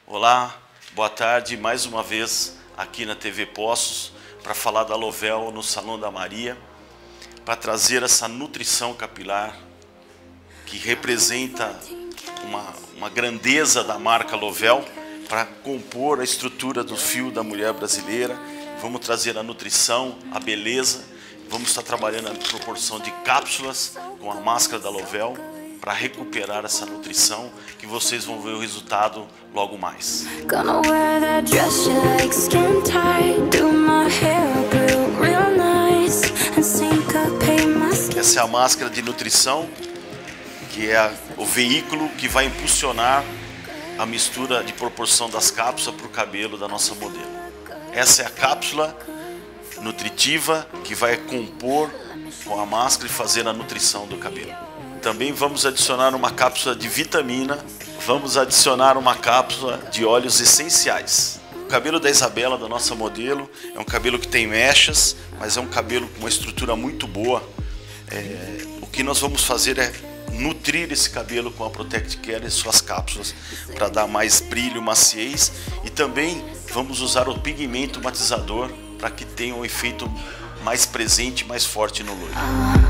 Olá, boa tarde, mais uma vez aqui na TV Poços para falar da Lovel no Salão da Maria, para trazer essa nutrição capilar que representa uma grandeza da marca Lovel para compor a estrutura do fio da mulher brasileira. Vamos trazer a nutrição, a beleza, vamos estar trabalhando a proporção de cápsulas com a máscara da Lovel, para recuperar essa nutrição, que vocês vão ver o resultado logo mais. Essa é a máscara de nutrição, que é o veículo que vai impulsionar a mistura de proporção das cápsulas para o cabelo da nossa modelo. Essa é a cápsula nutritiva que vai compor com a máscara e fazer a nutrição do cabelo. Também vamos adicionar uma cápsula de vitamina, vamos adicionar uma cápsula de óleos essenciais. O cabelo da Isabela, da nossa modelo, é um cabelo que tem mechas, mas é um cabelo com uma estrutura muito boa. O que nós vamos fazer é nutrir esse cabelo com a Protect Care e suas cápsulas para dar mais brilho, maciez, e também vamos usar o pigmento matizador para que tenha um efeito mais presente, mais forte no loiro.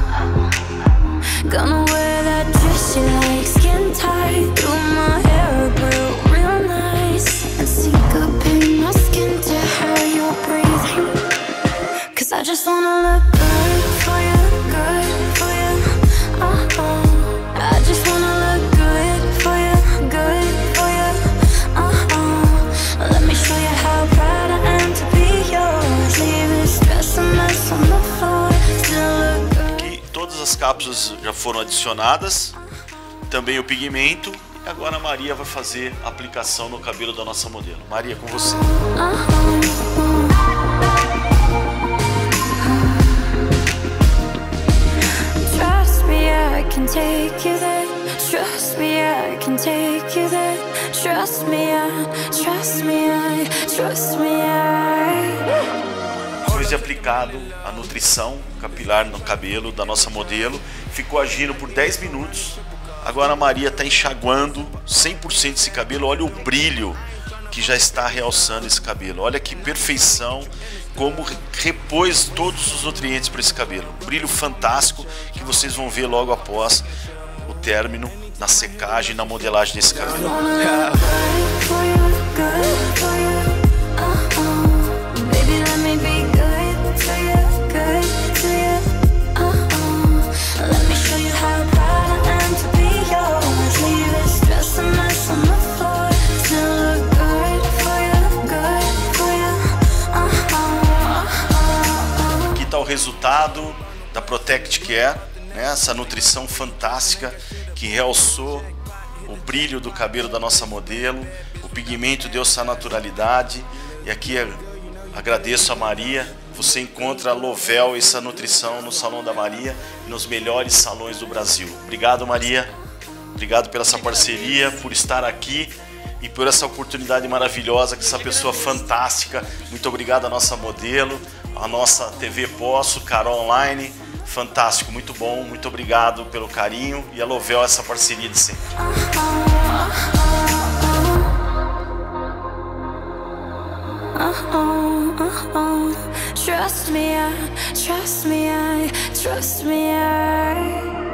Gonna wear that dress you like, skin tight through my hair, real, real nice, and syncopate my skin to how you're breathing, cause I just wanna look good for you, good for you, I just wanna look good for you, let me show you how proud I am to be yours, leave this dress a mess on the floor, still look good. Todas as cápsulas já foram adicionadas, também o pigmento, e agora a Maria vai fazer a aplicação no cabelo da nossa modelo. Maria, com você. Trust me, I can take you there. Trust me, I can take you there. Trust me, trust me, trust me, Depois de aplicado a nutrição capilar no cabelo da nossa modelo, ficou agindo por 10 minutos. Agora a Maria está enxaguando 100% esse cabelo. Olha o brilho que já está realçando esse cabelo. Olha que perfeição, como repôs todos os nutrientes para esse cabelo. Brilho fantástico que vocês vão ver logo após o término, na secagem, na modelagem desse cabelo. Aqui está o resultado da Protect Care, né? Essa nutrição fantástica que realçou o brilho do cabelo da nossa modelo, o pigmento deu essa naturalidade, e aqui agradeço a Maria. Você encontra a Lovel, essa nutrição, no Salão da Maria e nos melhores salões do Brasil. Obrigado, Maria. Obrigado pela essa parceria, por estar aqui e por essa oportunidade maravilhosa com essa pessoa fantástica. Muito obrigado à nossa modelo, à nossa TV Poço, Carol Online. Fantástico, muito bom. Muito obrigado pelo carinho e a Lovel, essa parceria de sempre. Trust me, trust me, trust me,